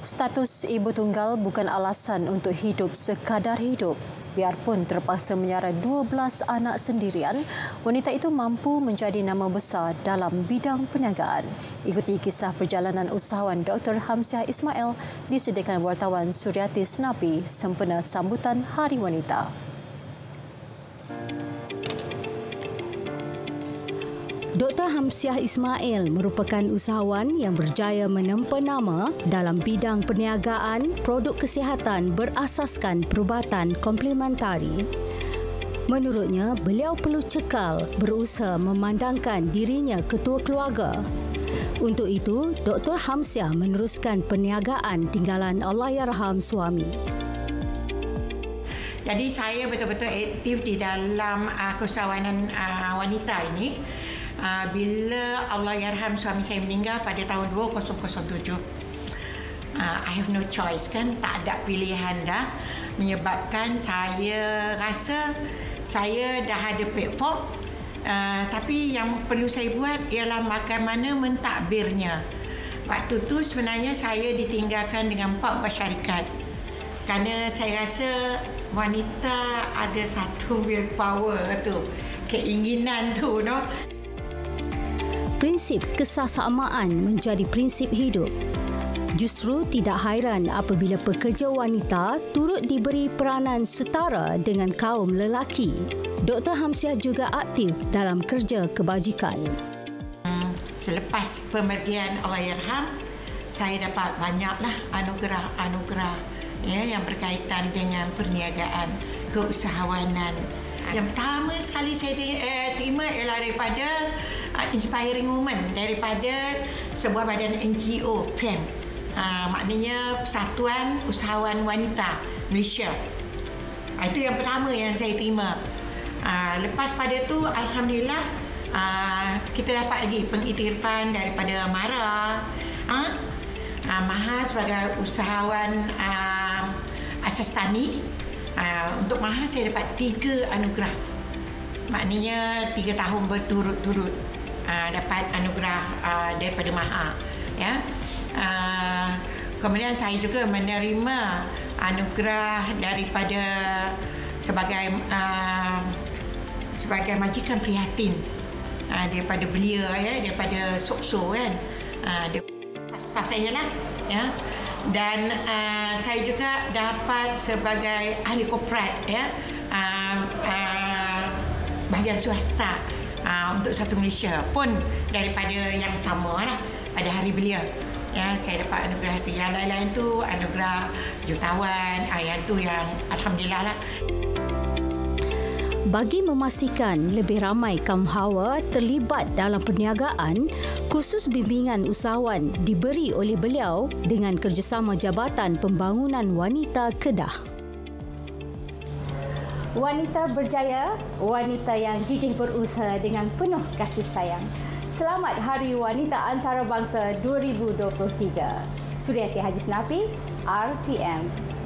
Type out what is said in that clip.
Status ibu tunggal bukan alasan untuk hidup sekadar hidup. Biarpun terpaksa menyara 12 anak sendirian, wanita itu mampu menjadi nama besar dalam bidang perniagaan. Ikuti kisah perjalanan usahawan Dr. Hamsiah Ismail disediakan wartawan Suryati Senapi sempena sambutan Hari Wanita. Dr. Hamsiah Ismail merupakan usahawan yang berjaya menempa nama dalam bidang perniagaan produk kesihatan berasaskan perubatan komplementari. Menurutnya, beliau perlu cekal berusaha memandangkan dirinya ketua keluarga. Untuk itu, Dr. Hamsiah meneruskan perniagaan tinggalan Allahyarham suami. Jadi saya betul-betul aktif di dalam keusahawanan wanita ini. Bila Allahyarham suami saya meninggal pada tahun 2007. I have no choice kan, tak ada pilihan dah, menyebabkan saya rasa saya dah ada platform, tapi yang perlu saya buat ialah bagaimana mentadbirnya. Waktu tu sebenarnya saya ditinggalkan dengan 4 buah syarikat kerana saya rasa wanita ada satu willpower tu, keinginan tu, no. Prinsip kesamaan menjadi prinsip hidup. Justru tidak hairan apabila pekerja wanita turut diberi peranan setara dengan kaum lelaki. Dr. Hamsiah juga aktif dalam kerja kebajikan. Selepas pemergian Allahyarham, saya dapat banyaklah anugerah-anugerah yang berkaitan dengan perniagaan, keusahawanan. Yang pertama sekali saya terima ialah daripada Inspiring Women, daripada sebuah badan NGO, FEM. Maknanya Persatuan Usahawan Wanita Malaysia. Itu yang pertama yang saya terima. Lepas pada tu, Alhamdulillah, kita dapat lagi pengiktirafan daripada MARA. MAHA sebagai usahawan asas tani. Untuk MAHA saya dapat 3 anugerah. Maknanya 3 tahun berturut-turut dapat anugerah daripada MAHA. Ya. Kemudian saya juga menerima anugerah daripada sebagai majikan prihatin daripada belia, daripada SOKSO kan. Staf saya lah, ya. Dan saya juga dapat sebagai ahli korporat, bahagian swasta untuk satu Malaysia pun daripada yang sama lah, pada Hari Belia. Ya, saya dapat anugerah itu. Yang lain-lain tu anugerah jutawan, yang tu yang Alhamdulillah lah. Bagi memastikan lebih ramai kaum hawa terlibat dalam perniagaan, kursus bimbingan usahawan diberi oleh beliau dengan kerjasama Jabatan Pembangunan Wanita Kedah. Wanita berjaya, wanita yang gigih berusaha dengan penuh kasih sayang. Selamat Hari Wanita Antarabangsa 2023. Suryati Haji Senapi, RTM.